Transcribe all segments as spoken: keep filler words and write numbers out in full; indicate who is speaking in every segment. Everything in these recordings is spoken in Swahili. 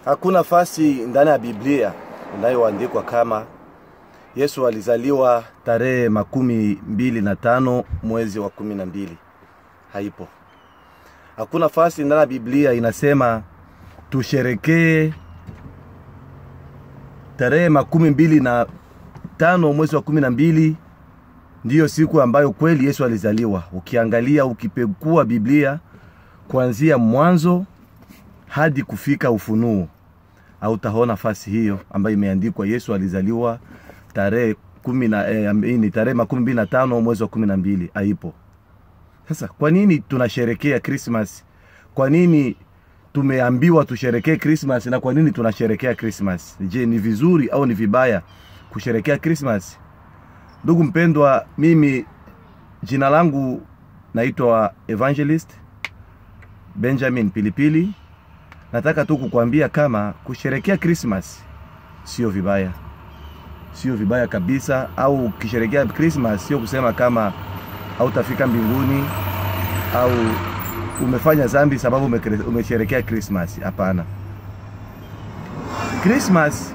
Speaker 1: Hakuna fasi ndani ya Biblia inayoandikwa kama Yesu alizaliwa tarehe makumi mbili na tano mwezi wa kumi na mbili. Haipo. Hakuna fasi ndani ya Biblia inasema tusherekee tarehe makumi mbili na tano mwezi wa kumi na mbili ndiyo siku ambayo kweli Yesu alizaliwa. Ukiangalia, ukipekua Biblia kuanzia mwanzo hadi kufika Ufunuo, hautaona fasi hiyo ambayo imeandikwa Yesu alizaliwa tarehe kumi na eh, ni tarehe makumi mbili na tano mwezi wa kumi na mbili. Haipo. Sasa kwa nini tunasherekea Christmas? Kwa nini tumeambiwa tusherekee Christmas na kwa nini tunasherekea Christmas? Je, ni vizuri au ni vibaya kusherekea Christmas? Ndugu mpendwa, mimi jina langu naitwa Evangelist Benjamin Pilipili. Nataka tu kukuambia kama kusherekea Christmas sio vibaya. Sio vibaya kabisa. Au kisherekea Christmas sio kusema kama hautafika mbinguni au umefanya dhambi sababu umesherekea Christmas. Hapana. Christmas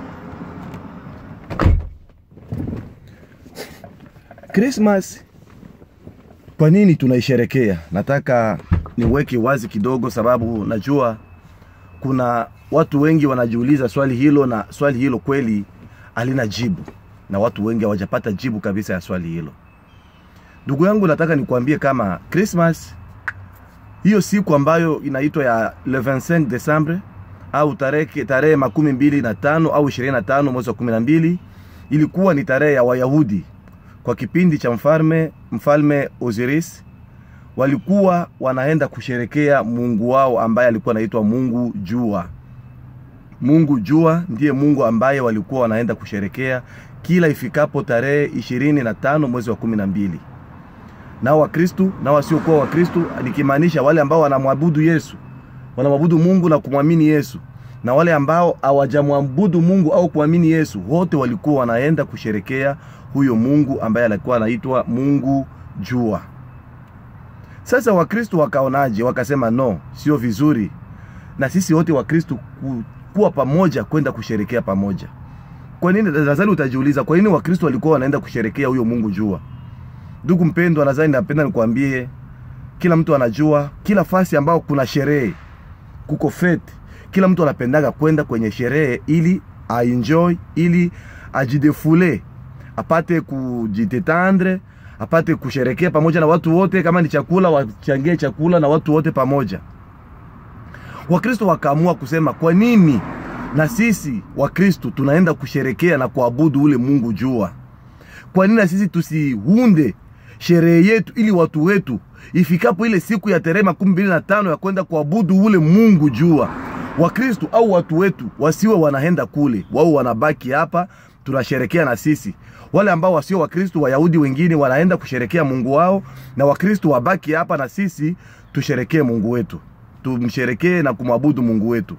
Speaker 1: Christmas kwa nini tunaisherekea? Nataka niweke wazi kidogo sababu najua kuna watu wengi wanajiuliza swali hilo, na swali hilo kweli halina jibu, na watu wengi hawajapata jibu kabisa ya swali hilo. Ndugu yangu, nataka nikuambie kama Christmas, hiyo siku ambayo inaitwa ya le vingt-cinq Desembre au tarehe tarehe makumi mbili na tano au ishirini na tano mwezi wa kumi na mbili, ilikuwa ni tarehe ya Wayahudi. Kwa kipindi cha mfalme mfalme Osiris, walikuwa wanaenda kusherekea Mungu wao ambaye alikuwa anaitwa Mungu Jua. Mungu Jua ndiye Mungu ambaye walikuwa wanaenda kusherekea kila ifikapo tarehe ishirini na tano mwezi wa kumi na mbili. Na Wakristo na wasiokuwa Wakristo, nikimaanisha wale ambao wanamwabudu Yesu, wanamwabudu Mungu na kumwamini Yesu, na wale ambao hawajamwabudu Mungu au kuamini Yesu, wote walikuwa wanaenda kusherekea huyo Mungu ambaye alikuwa anaitwa Mungu Jua. Sasa Wakristo wakaonaje? Wakasema no, sio vizuri na sisi wote Wakristo kuwa pamoja kwenda kusherekea pamoja. Kwa nini? Nadhani utajiuliza kwa nini Wakristo walikuwa wanaenda kusherekea huyo Mungu Jua. Ndugu mpendwa, nadhani napenda nikwambie, kila mtu anajua kila fasi ambao kuna sherehe, kuko fete, kila mtu anapendaga kwenda kwenye sherehe ili aenjoy, ili ajidefule, apate kujitetandre, apate kusherekea pamoja na watu wote. Kama ni chakula, wachangie chakula na watu wote pamoja. Wakristo wakaamua kusema, kwa nini na sisi Wakristo tunaenda kusherekea na kuabudu ule Mungu Jua? Kwa nini na sisi tusiunde sherehe yetu ili watu wetu ifikapo ile siku ya tarehe makumi mbili na tano ya kwenda kuabudu ule Mungu Jua, Wakristo au watu wetu wasiwe wanaenda kule, wao wanabaki hapa tunasherekea na sisi. Wale ambao wasio Wakristo, Wayahudi wengine wanaenda kusherekea Mungu wao, na Wakristo wabaki hapa na sisi tusherekee Mungu wetu, tumsherekee na kumwabudu Mungu wetu.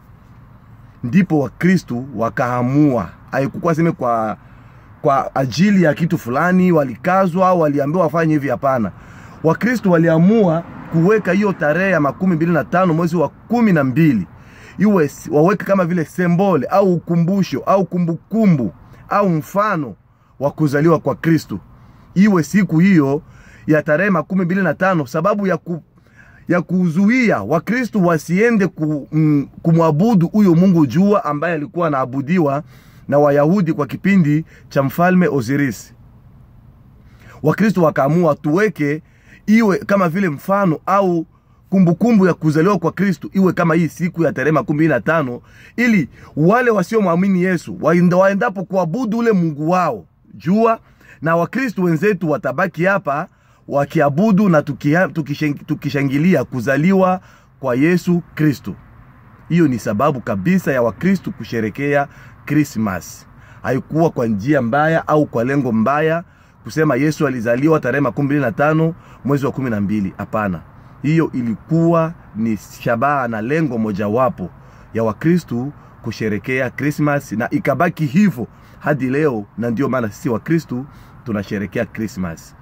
Speaker 1: Ndipo Wakristo wakaamua, haikuwa sema kwa kwa ajili ya kitu fulani, walikazwa au waliambiwa wafanye hivi. Hapana. Wakristo waliamua kuweka hiyo tarehe ya makumi mbili na tano mwezi wa kumi na mbili iwe waweke kama vile symbol au ukumbusho au kumbukumbu au mfano wa kuzaliwa kwa Kristo. Iwe siku hiyo ya tarehe makumi mbili na tano, sababu ya ku, ya kuzuia Wakristo wasiende ku, mm, kumwabudu huyo Mungu Jua ambaye alikuwa anaabudiwa na Wayahudi kwa kipindi cha mfalme Osiris. Wakristo wakaamua tuweke iwe kama vile mfano au kumbukumbu ya kuzaliwa kwa Kristo, iwe kama hii siku ya tarehe makumi mbili na tano, ili wale wasio muamini Yesu waenda waendapo kuabudu ule Mungu wao Jua, na Wakristo wenzetu watabaki hapa wakiabudu na tukishangilia kuzaliwa kwa Yesu Kristo. Hiyo ni sababu kabisa ya Wakristo kusherekea Christmas. Haikuwa kwa njia mbaya au kwa lengo mbaya kusema Yesu alizaliwa tarehe makumi mbili na tano mwezi wa kumi na mbili. Hapana. Hiyo ilikuwa ni shabaha na lengo mojawapo ya Wakristo kusherekea Christmas, na ikabaki hivyo hadi leo, na ndio maana sisi Wakristo tunasherekea Christmas.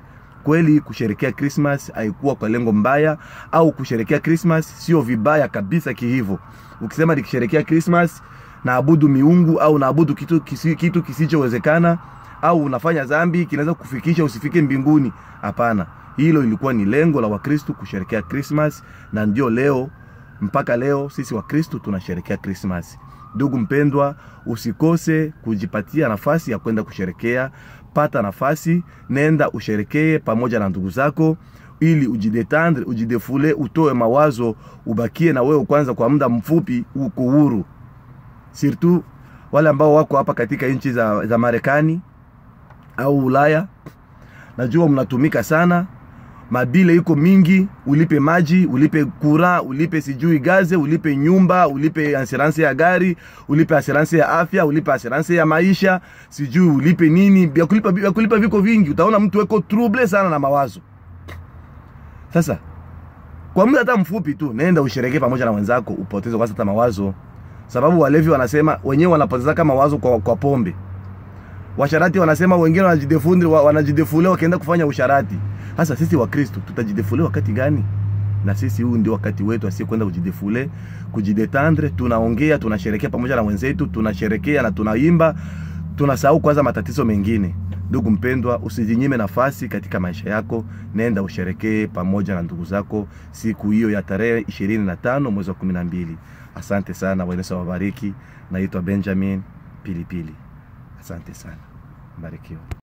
Speaker 1: kweli kusherekea Christmas haikuwa kwa lengo mbaya, au kusherekea Christmas sio vibaya kabisa kihivyo. Ukisema nikisherekea Christmas naabudu miungu au naabudu kitu kisi, kitu kisichowezekana, au unafanya dhambi kinaweza kufikisha usifike mbinguni, hapana. Hilo ilikuwa ni lengo la Wakristo kusherekea Christmas, na ndio leo mpaka leo sisi Wakristo tunasherekea Christmas. Ndugu mpendwa, usikose kujipatia nafasi ya kwenda kusherekea. Pata nafasi, nenda usherekee pamoja na ndugu zako, ili ujidetendre, ujidefule, utoe mawazo, ubakie na wewe kwanza kwa muda mfupi uko huru. Surtout wale ambao wako hapa katika nchi za, za Marekani au Ulaya, najua mnatumika sana, mabile iko mingi, ulipe maji, ulipe kura, ulipe sijui gaze, ulipe nyumba, ulipe assurance ya gari, ulipe assurance ya afya, ulipe assurance ya maisha, sijui ulipe nini, bia kulipa, bia kulipa viko vingi. Utaona mtu weko trouble sana na mawazo. Sasa kwa muda hata mfupi tu nenda usherekee pamoja na wenzako, upoteze kwanza hata mawazo. Sababu walevi wanasema wenyewe wanapoteza kama mawazo kwa, kwa pombe. Washarati wanasema wengine wanajidefundri wanajidefule wakienda kufanya usharati. Sasa sisi Wakristo tutajidefule wakati gani? Na sisi huu ndio wakati wetu, asi kwenda kujidefule, kujidetendre. Tunaongea, tunasherekea pamoja na wenzetu, tunasherekea na tunaimba, tunasahau kwanza matatizo mengine. Ndugu mpendwa, usijinyime nafasi katika maisha yako, nenda usherekee pamoja na ndugu zako siku hiyo ya tarehe ishirini na tano mwezi wa kumi na mbili. Asante sana, Bwana Yesu awabariki. Naitwa Benjamin Pilipili. Asante sana. Barikiwa.